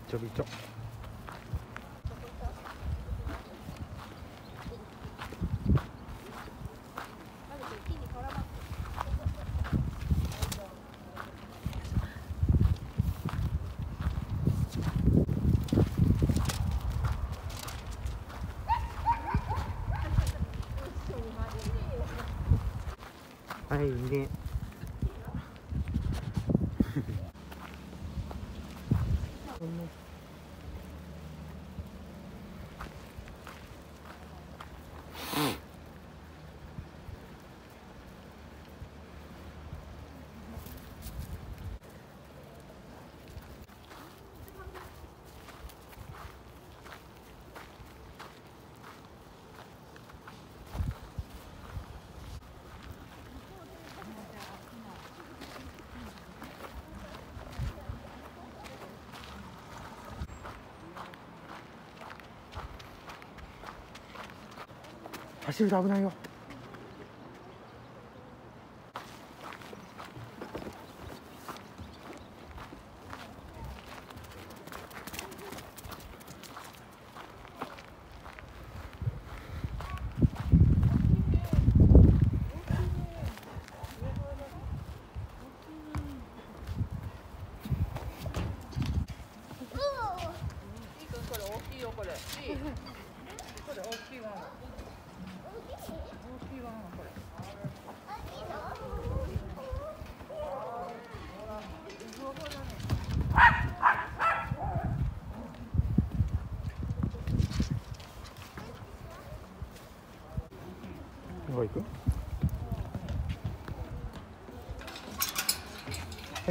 ちょびちょ。はいね。走ると危ないよ。 これ大きいよこれ。これ大きいわ。大きいわこれ。 どこ行く？はい。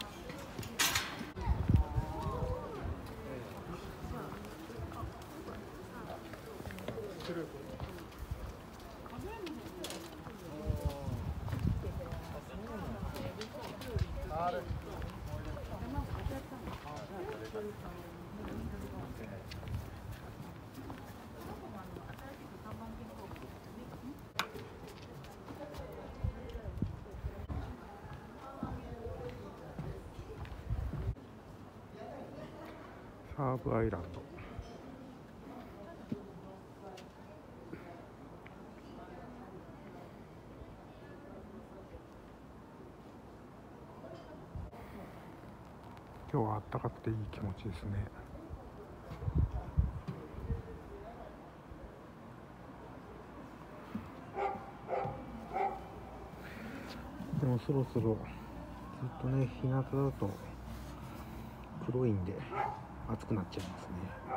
ハーブアイランド。今日は暖かくていい気持ちですね。でもそろそろずっとね、日向だと黒いんで暑くなっちゃいますね。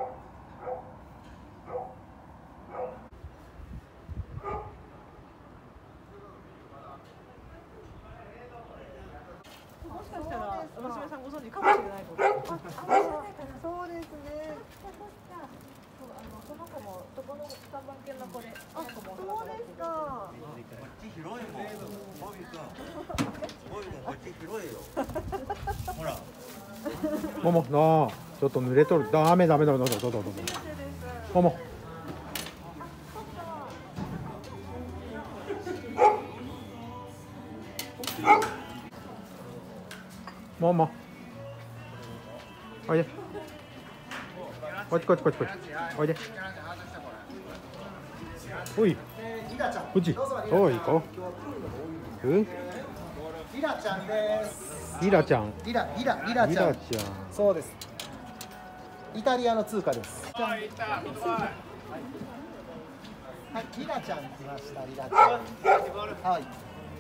もしかしたら娘さんご存知かもしれないこと。そうですね。この子もどこの3番犬の子で、そうですか。 こっち広いもん。ボビー君こっち広いよ。ほら。 ももなあ、ちょっと濡れとる。ダメ。どうぞ。もも。もも。おいで。こっち。おいで。おい。こっち。おい、行こう。 リラちゃんです。 リラちゃん。 リラちゃん。そうです。イタリアの通貨です。はい、リラちゃん来ました。リラちゃん。はい。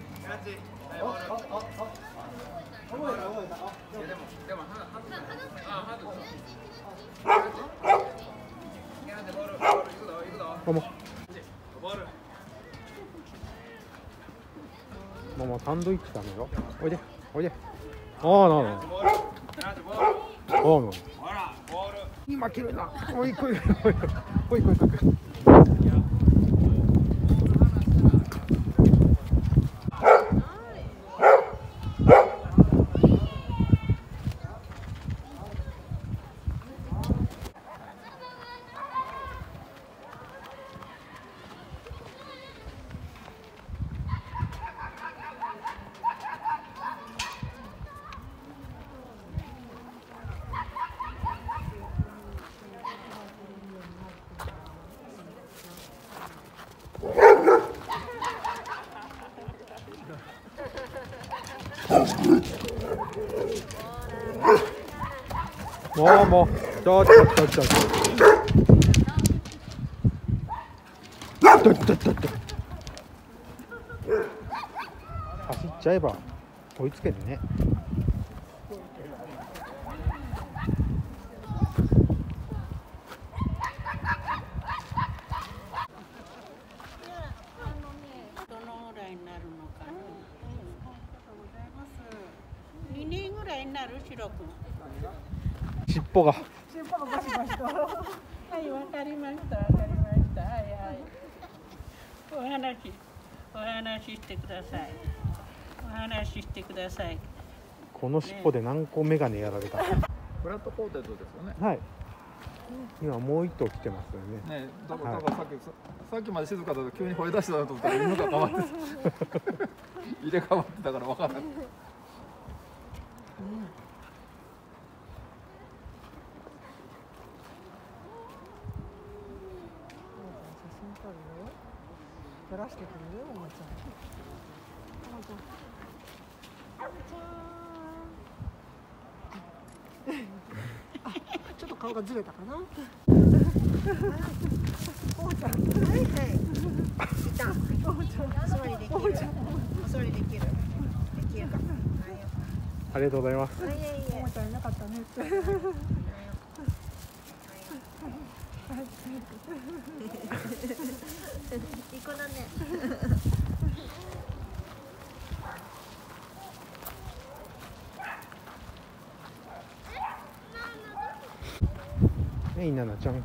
覚えた。 ももサンドイッチ食べよ。おいで。ああ、なるほど。今切るな。おい。 もうちょっと走っちゃえば追いつけるね。 どのぐらいになるのかな。2年ぐらいになるシロ君。 尻尾が。 尻尾がバシバシと。 はい、わかりました。わかりました。はいはい。お話ししてください。お話ししてください。 この尻尾で何個メガネやられた。 フラットコーテッドですよね。 はい。今もう一頭来てますよね。 ね、だからさっきまで静かだと急に吠え出したなと思ったら犬が変わって入れ替わってたから分からない。 撮らしてくれるおもちゃん。ちょっと顔がずれたかな。おもちゃん。はいはい。いた。おもちゃん。お座りできる。お座りできる。できるか。 ありがとうございます。 おもちゃんいなかったねって。いい子だね。 ねいななちゃん。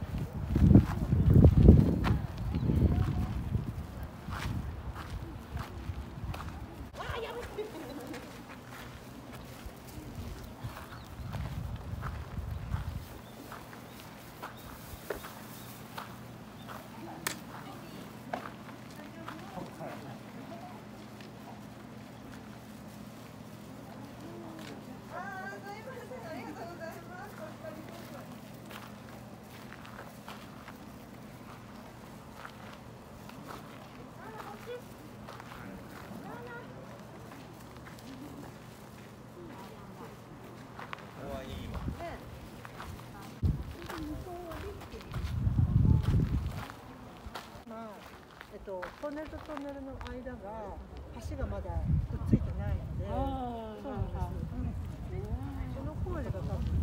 トンネルとトンネルの間が橋がまだくっついてないので、そうなんです。その工事が多分ね、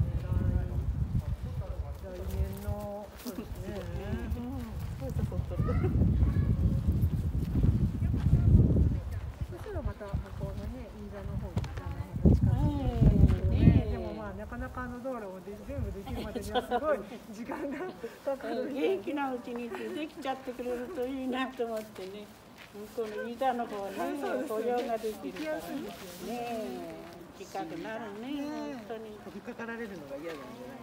来年のそうですね。そうそうそう。そしたらまた向こうのね、銀座の方に近づいてね。でもまあなかなか道路を全部できるまでにはすごい時間がかかる。 元気なうちにできちゃってくれるといいなと思ってね。向こうの銀座の方に雇用ができるからね。近くなるね。本当に。 飛びかかられるのが嫌なんじゃない。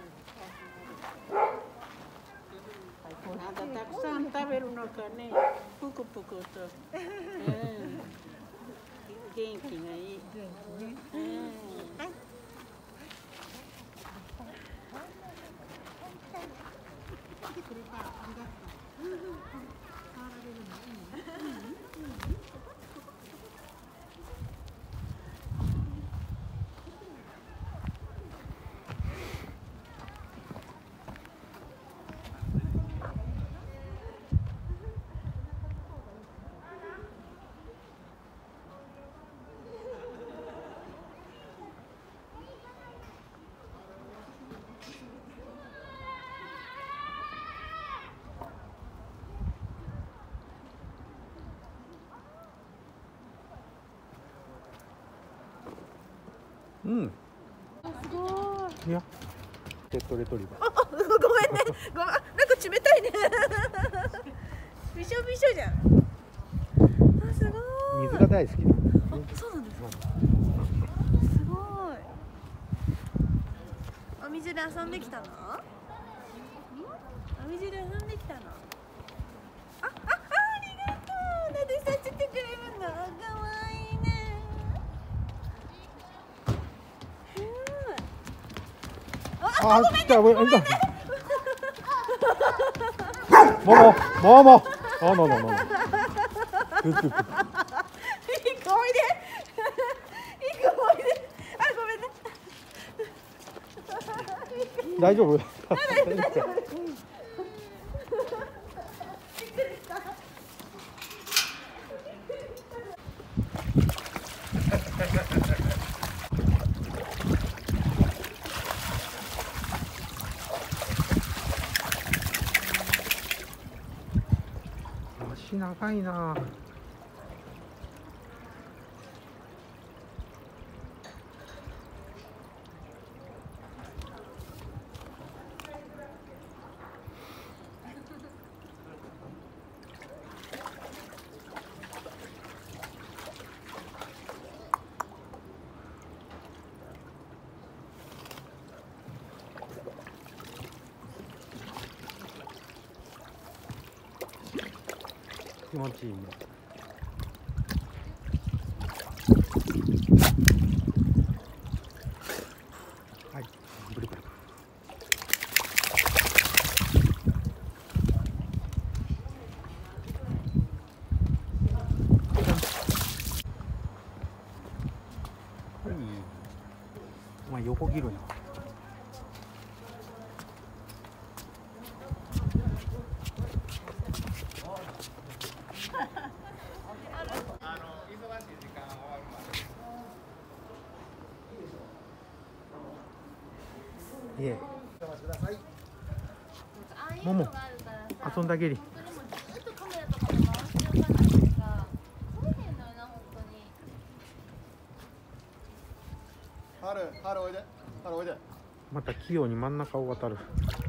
なんかたくさん食べるのかね。ぷくぷくと。元気がいい。元気ね。 うん。 すごい。 いや。ペットレトリバー。 ごめんね。ごめん。なんか冷たいね。びしょびしょじゃん。あ、すごい。 水が大好きな。 あ、そうなんですか。すごい。お水で遊んできたの？お水で遊んできたの？ありがとう。なんでさせてくれるの？かわいいね。 あ、来た、ごめん。もも。あ、の。 いい子おいで。いい子おいで。あ、ごめんね。 大丈夫？足長いな。気持ちいいね。はい、ブルブル。はい。お前横切るな。いえ。もも。遊んだげり。 春おいで。春おいで。 また器用に真ん中を渡る。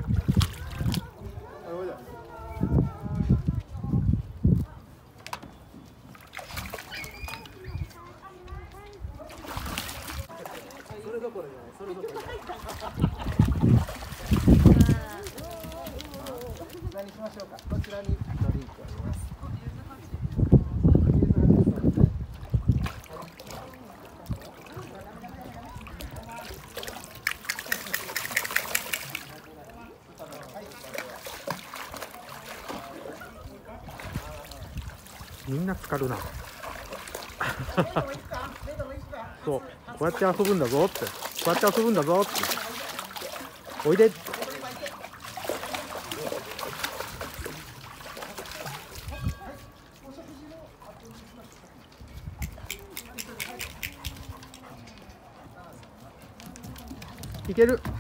春おいで。それどころじゃない。それどころじゃない。何しましょうか。こちらにドリンクあります。 みんな浸かるな。そう、こうやって遊ぶんだぞって、こうやって遊ぶんだぞって。おいで。いける。